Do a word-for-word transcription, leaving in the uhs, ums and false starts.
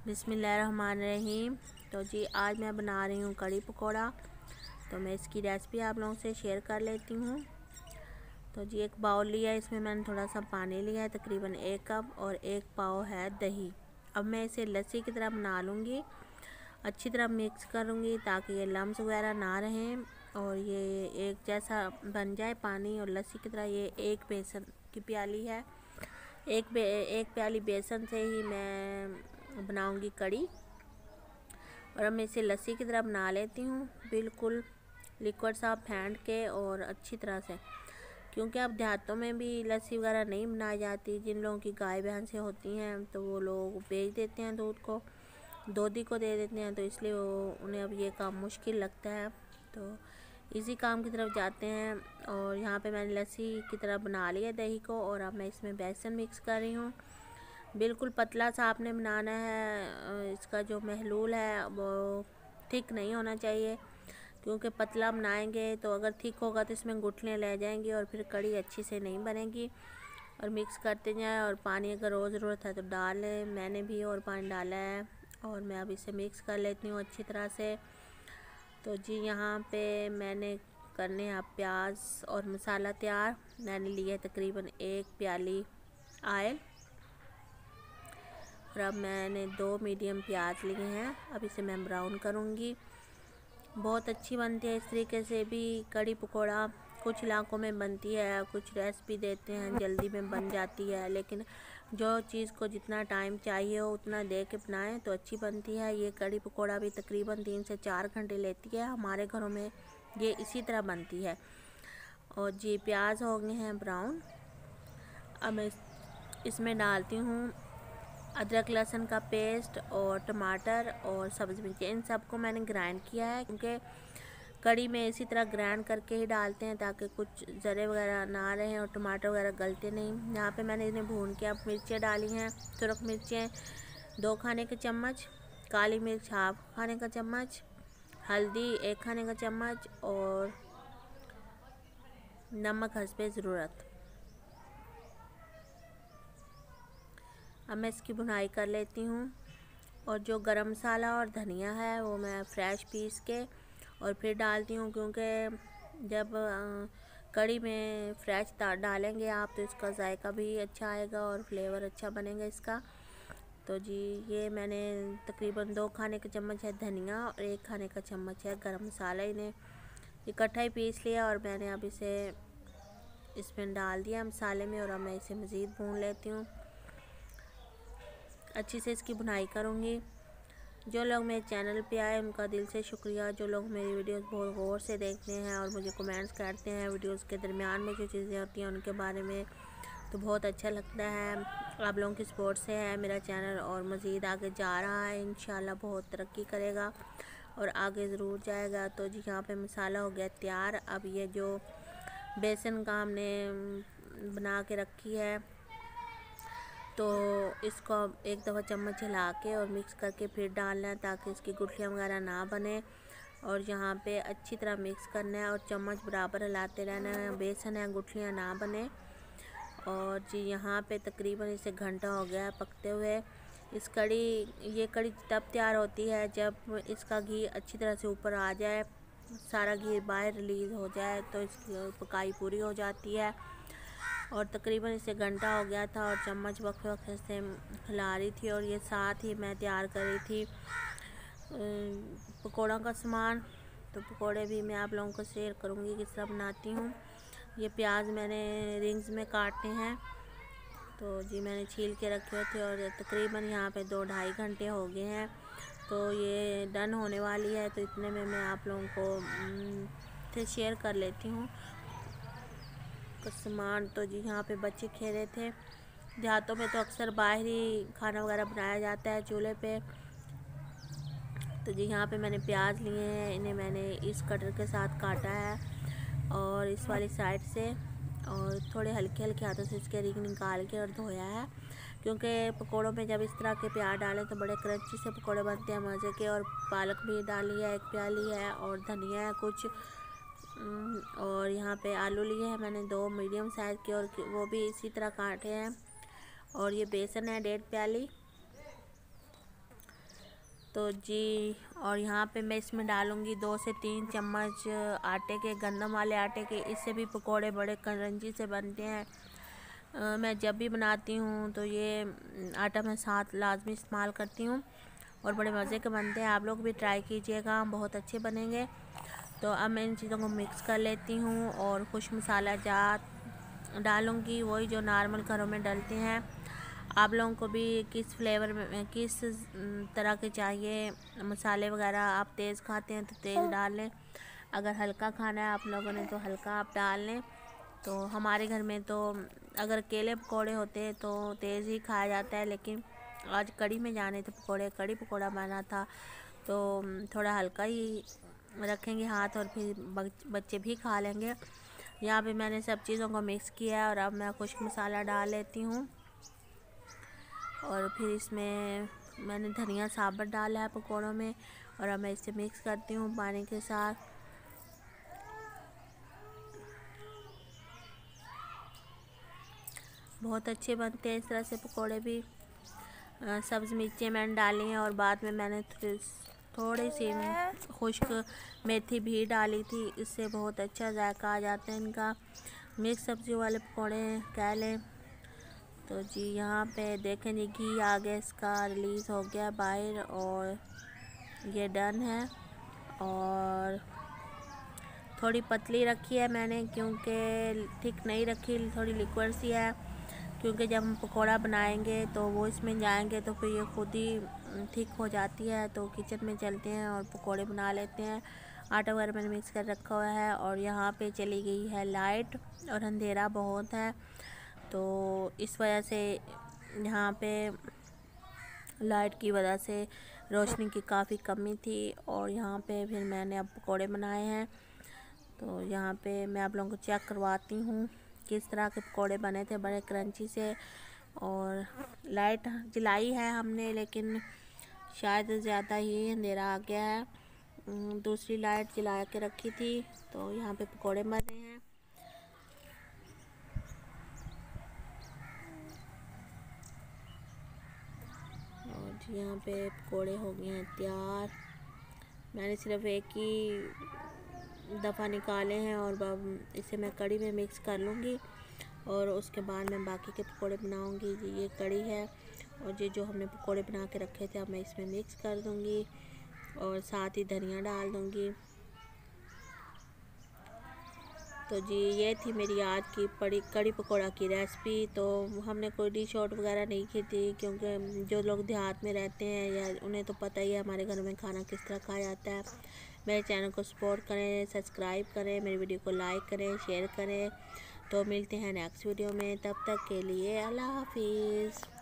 बिस्मिल्लाहिर्रहमानिर्रहीम। तो जी आज मैं बना रही हूँ कड़ी पकोड़ा। तो मैं इसकी रेसिपी आप लोगों से शेयर कर लेती हूँ। तो जी एक बाउल लिया है, इसमें मैंने थोड़ा सा पानी लिया है, तकरीबन एक कप, और एक पाव है दही। अब मैं इसे लस्सी की तरह बना लूँगी, अच्छी तरह मिक्स करूँगी ताकि ये लम्स वगैरह ना रहें और ये एक जैसा बन जाए पानी और लस्सी की तरह। ये एक बेसन की प्याली है, एक बे एक प्याली बेसन से ही मैं बनाऊंगी कड़ी। और अब मैं इसे लस्सी की तरह बना लेती हूँ, बिल्कुल लिक्विड सा फेंट के और अच्छी तरह से, क्योंकि अब देहातों में भी लस्सी वगैरह नहीं बनाई जाती। जिन लोगों की गाय भैंस से होती हैं तो वो लोग बेच देते हैं दूध को, दोधी को दे देते हैं, तो इसलिए वो उन्हें अब ये काम मुश्किल लगता है, तो इसी काम की तरफ जाते हैं। और यहाँ पे मैंने लस्सी की तरह बना लिया दही को, और अब मैं इसमें बेसन मिक्स कर रही हूँ। बिल्कुल पतला सा आपने बनाना है, इसका जो महलूल है वो थिक नहीं होना चाहिए, क्योंकि पतला बनाएंगे तो अगर थिक होगा तो इसमें गुठलियाँ ले जाएंगी और फिर कड़ी अच्छी से नहीं बनेगी। और मिक्स करते जाएं, और पानी अगर रोज़ ज़रूरत है तो डाल लें, मैंने भी और पानी डाला है। और मैं अब इसे मिक्स कर लेती हूँ अच्छी तरह से। तो जी यहाँ पे मैंने करने हैं आप प्याज और मसाला तैयार। मैंने लिया है तकरीबन एक प्याली आयल, और अब मैंने दो मीडियम प्याज लिए हैं। अब इसे मैं ब्राउन करूँगी। बहुत अच्छी बनती है इस तरीके से भी कड़ी पकोड़ा। कुछ इलाकों में बनती है, कुछ रेसिपी देते हैं जल्दी में बन जाती है, लेकिन जो चीज़ को जितना टाइम चाहिए हो उतना दे के बनाएं तो अच्छी बनती है। ये कड़ी पकोड़ा भी तकरीबन तीन से चार घंटे लेती है, हमारे घरों में ये इसी तरह बनती है। और जी प्याज हो गए हैं ब्राउन। अब मैं इसमें डालती हूँ अदरक लहसुन का पेस्ट और टमाटर और सब्ज़ मिर्च, इन सबको मैंने ग्राइंड किया है, क्योंकि कड़ी में इसी तरह ग्राइंड करके ही डालते हैं ताकि कुछ ज़रे वगैरह ना रहें और टमाटर वगैरह गलते नहीं। यहाँ पे मैंने इन्हें भून के अब मिर्चें डाली हैं। सुरख मिर्चें दो खाने के चम्मच, काली मिर्च हाफ खाने का चम्मच, हल्दी एक खाने का चम्मच, और नमक हस्बे ज़रूरत। अब मैं इसकी भुनाई कर लेती हूँ। और जो गरम मसाला और धनिया है वो मैं फ्रेश पीस के और फिर डालती हूँ, क्योंकि जब कड़ी में फ्रेश डालेंगे आप तो इसका जायका भी अच्छा आएगा और फ्लेवर अच्छा बनेगा इसका। तो जी ये मैंने तकरीबन दो खाने का चम्मच है धनिया और एक खाने का चम्मच है गरम मसाला, इन्हें इकट्ठा ही पीस लिया और मैंने अब इसे इसमें डाल दिया मसाले में। और अब मैं इसे मज़ीद भून लेती हूँ, अच्छी से इसकी बुनाई करूँगी। जो लोग मेरे चैनल पे आए उनका दिल से शुक्रिया, जो लोग मेरी वीडियोस बहुत गौर से देखते हैं और मुझे कमेंट्स करते हैं वीडियोस के दरमियान में जो चीज़ें होती हैं उनके बारे में, तो बहुत अच्छा लगता है। आप लोगों की सपोर्ट से है मेरा चैनल और मज़ीद आगे जा रहा है, इंशाल्लाह बहुत तरक्की करेगा और आगे ज़रूर जाएगा। तो जी यहाँ पे मसाला हो गया तैयार। अब ये जो बेसन का हमने बना के रखी है तो इसको एक दफ़ा चम्मच हिला के और मिक्स करके फिर डालना है ताकि इसकी गुठलियाँ वगैरह ना बने। और यहाँ पे अच्छी तरह मिक्स करना है और चम्मच बराबर हिलाते रहना है, बेसन है गुठलियाँ ना बने। और जी यहाँ पे तकरीबन इसे घंटा हो गया है पकते हुए। इस कड़ी ये कड़ी तब तैयार होती है जब इसका घी अच्छी तरह से ऊपर आ जाए, सारा घी बाहर रिलीज़ हो जाए, तो इसकी पकाई पूरी हो जाती है। और तकरीबन इसे घंटा हो गया था और चम्मच वक्फे वक्फे से हिला रही थी। और ये साथ ही मैं तैयार कर रही थी पकौड़ों का सामान। तो पकौड़े भी मैं आप लोगों को शेयर करूँगी किस तरह बनाती हूँ। ये प्याज मैंने रिंग्स में काटने हैं, तो जी मैंने छील के रखे थे और तकरीबन यहाँ पे दो ढाई घंटे हो गए हैं, तो ये डन होने वाली है। तो इतने में मैं आप लोगों को से शेयर कर लेती हूँ सामान। तो जी यहाँ पे बच्चे खेल रहे थे। देहातों में तो अक्सर बाहर ही खाना वगैरह बनाया जाता है चूल्हे पे। तो जी यहाँ पे मैंने प्याज लिए हैं, इन्हें मैंने इस कटर के साथ काटा है और इस वाली साइड से, और थोड़े हल्के हल्के हाथों से इसके रिंग निकाल के और धोया है, क्योंकि पकोड़ों में जब इस तरह के प्याज डालें तो बड़े क्रंची से पकोड़े बनते हैं मज़े के। और पालक भी डाली है एक प्याली है, और धनिया है कुछ, और यहाँ पे आलू लिए हैं मैंने दो मीडियम साइज़ के और वो भी इसी तरह काटे हैं। और ये बेसन है डेढ़ प्याली। तो जी, और यहाँ पे मैं इसमें डालूँगी दो से तीन चम्मच आटे के, गंदम वाले आटे के। इससे भी पकोड़े बड़े क्रंची से बनते हैं। आ, मैं जब भी बनाती हूँ तो ये आटा मैं साथ लाजमी इस्तेमाल करती हूँ और बड़े मज़े के बनते हैं। आप लोग भी ट्राई कीजिएगा, बहुत अच्छे बनेंगे। तो अब मैं इन चीज़ों को मिक्स कर लेती हूँ और खुश मसाला जात डालूँगी, वही जो नॉर्मल घरों में डलते हैं। आप लोगों को भी किस फ्लेवर में, किस तरह के चाहिए मसाले वगैरह, आप तेज़ खाते हैं तो तेज़ डाल लें, अगर हल्का खाना है आप लोगों ने तो हल्का आप डाल लें। तो हमारे घर में तो अगर केले पकोड़े होते हैं तो तेज़ ही खाया जाता है, लेकिन आज कड़ी में जाने थे पकोड़े, कड़ी पकोड़ा बना था तो थोड़ा हल्का ही रखेंगे हाथ, और फिर बच्चे भी खा लेंगे। यहाँ पे मैंने सब चीज़ों को मिक्स किया है और अब मैं खुश्क मसाला डाल लेती हूँ और फिर इसमें मैंने धनिया साबुत डाला है पकोड़ों में, और अब मैं इसे मिक्स करती हूँ पानी के साथ। बहुत अच्छे बनते हैं इस तरह से पकोड़े भी। सब्ज़ मिर्चें मैंने डाली हैं और बाद में मैंने थोड़ी सी खुश्क मेथी भी डाली थी, इससे बहुत अच्छा जायका आ जाता है इनका। मिक्स सब्ज़ी वाले पकोड़े कह लें। तो जी यहाँ पे देखें जी घी आ गया, इसका रिलीज़ हो गया बाहर और ये डन है। और थोड़ी पतली रखी है मैंने क्योंकि थिक नहीं रखी, थोड़ी लिक्विड सी है, क्योंकि जब हम पकोड़ा बनाएंगे तो वो इसमें जाएंगे तो फिर ये खुद ही थिक हो जाती है। तो किचन में चलते हैं और पकोड़े बना लेते हैं। आटा वगैरह मैंने मिक्स कर रखा हुआ है और यहाँ पे चली गई है लाइट और अंधेरा बहुत है, तो इस वजह से यहाँ पे लाइट की वजह से रोशनी की काफ़ी कमी थी। और यहाँ पे फिर मैंने अब पकोड़े बनाए हैं, तो यहाँ पे मैं आप लोगों को चेक करवाती हूँ किस तरह के पकोड़े बने थे, बड़े क्रंची से। और लाइट जलाई है हमने, लेकिन शायद ज़्यादा ही अंधेरा आ गया है, दूसरी लाइट जला के रखी थी। तो यहाँ पे पकोड़े बन रहे हैं। और जी यहाँ पे पकोड़े हो गए हैं तैयार। मैंने सिर्फ एक ही दफ़ा निकाले हैं और अब इसे मैं कड़ी में मिक्स कर लूँगी और उसके बाद मैं बाकी के पकोड़े बनाऊँगी। ये कड़ी है और ये जो हमने पकोड़े बना के रखे थे अब मैं इसमें मिक्स कर दूँगी और साथ ही धनिया डाल दूँगी। तो जी ये थी मेरी आज की पड़ी कड़ी पकोड़ा की रेसिपी। तो हमने कोई डिश आउट वगैरह नहीं की थी, क्योंकि जो लोग देहात में रहते हैं या उन्हें तो पता ही है हमारे घर में खाना किस तरह खाया जाता है। मेरे चैनल को सपोर्ट करें, सब्सक्राइब करें, मेरी वीडियो को लाइक करें, शेयर करें। तो मिलते हैं नेक्स्ट वीडियो में, तब तक के लिए अल्लाह हाफिज़।